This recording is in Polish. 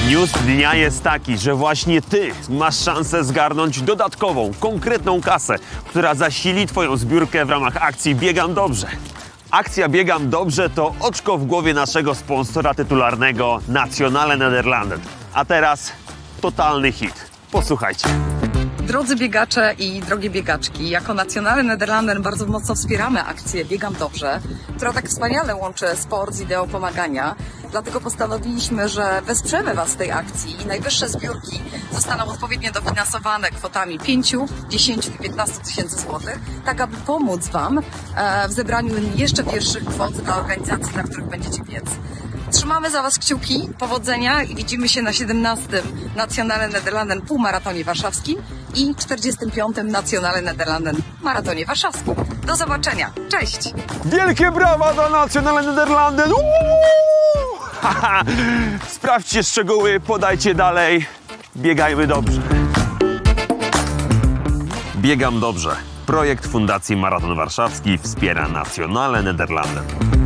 News dnia jest taki, że właśnie ty masz szansę zgarnąć dodatkową, konkretną kasę, która zasili twoją zbiórkę w ramach akcji Biegam Dobrze. Akcja Biegam Dobrze to oczko w głowie naszego sponsora tytularnego Nationale Nederlanden. A teraz totalny hit. Posłuchajcie. Drodzy biegacze i drogie biegaczki, jako Nationale Nederlanden bardzo mocno wspieramy akcję Biegam Dobrze, która tak wspaniale łączy sport z ideą pomagania. Dlatego postanowiliśmy, że wesprzemy Was w tej akcji i najwyższe zbiórki zostaną odpowiednio dofinansowane kwotami 5, 10 i 15 tysięcy złotych, tak aby pomóc Wam w zebraniu jeszcze większych kwot dla organizacji, dla których będziecie biec. Trzymamy za Was kciuki, powodzenia i widzimy się na 17. Nationale Nederlanden Półmaratonie Warszawskim i 45. Nationale Nederlanden Maratonie Warszawskim. Do zobaczenia. Cześć! Wielkie brawa dla Nationale Nederlanden! Sprawdźcie szczegóły, podajcie dalej. Biegajmy dobrze. Biegam Dobrze. Projekt Fundacji Maraton Warszawski wspiera Nationale Nederlanden.